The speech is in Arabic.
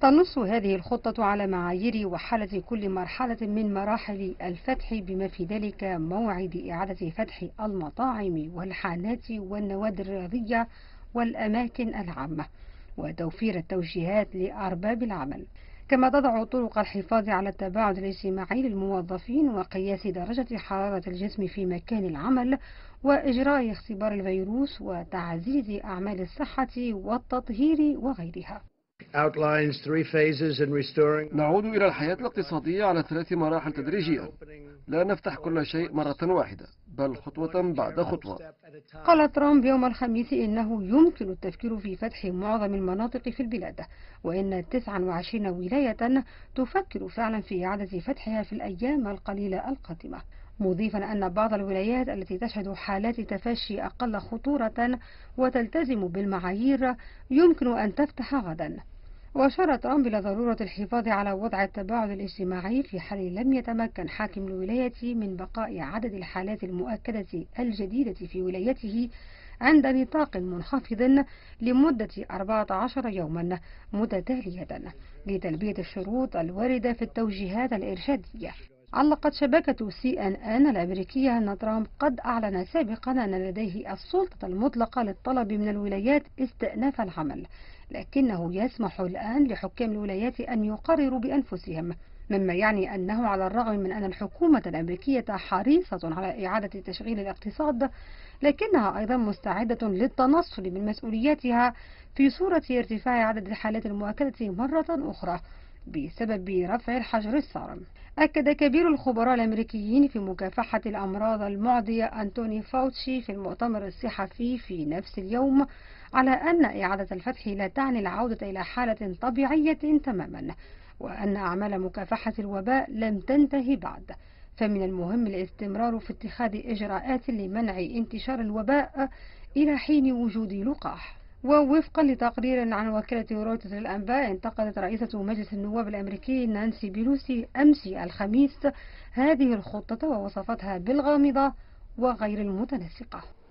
تنص هذه الخطة على معايير وحالة كل مرحلة من مراحل الفتح، بما في ذلك موعد إعادة فتح المطاعم والحانات والنوادي الرياضية والأماكن العامة، وتوفير التوجيهات لأرباب العمل. كما تضع طرق الحفاظ على التباعد الاجتماعي للموظفين، وقياس درجة حرارة الجسم في مكان العمل، وإجراء اختبار الفيروس، وتعزيز أعمال الصحة والتطهير وغيرها. نعود إلى الحياة الاقتصادية على 3 مراحل تدريجيا، لا نفتح كل شيء مرة واحدة، بل خطوة بعد خطوة. قال ترامب يوم الخميس إنه يمكن التفكير في فتح معظم المناطق في البلاد، وإن 29 ولاية تفكر فعلا في إعادة فتحها في الأيام القليلة القادمة، مضيفا أن بعض الولايات التي تشهد حالات تفشي أقل خطورة وتلتزم بالمعايير يمكن أن تفتح غدا. وأشار ترامب إلى ضرورة الحفاظ على وضع التباعد الاجتماعي في حال لم يتمكن حاكم الولاية من بقاء عدد الحالات المؤكدة الجديدة في ولايته عند نطاق منخفض لمدة 14 يوما متتالية لتلبية الشروط الواردة في التوجيهات الإرشادية. علقت شبكة CNN الأمريكية أن ترامب قد أعلن سابقا أن لديه السلطة المطلقة للطلب من الولايات استئناف العمل، لكنه يسمح الآن لحكام الولايات أن يقرروا بأنفسهم، مما يعني أنه على الرغم من أن الحكومة الأمريكية حريصة على إعادة تشغيل الاقتصاد، لكنها أيضا مستعدة للتنصل من مسؤولياتها في صورة ارتفاع عدد الحالات المؤكدة مرة أخرى بسبب رفع الحجر الصارم. أكد كبير الخبراء الأمريكيين في مكافحة الأمراض المعدية أنتوني فاوتشي في المؤتمر الصحفي في نفس اليوم على أن إعادة الفتح لا تعني العودة إلى حالة طبيعية تماما، وأن أعمال مكافحة الوباء لم تنتهي بعد، فمن المهم الاستمرار في اتخاذ إجراءات لمنع انتشار الوباء إلى حين وجود لقاح. ووفقا لتقرير عن وكالة رويترز للأنباء، انتقدت رئيسة مجلس النواب الأمريكي نانسي بيلوسي أمس الخميس هذه الخطة ووصفتها بالغامضة وغير المتناسقة.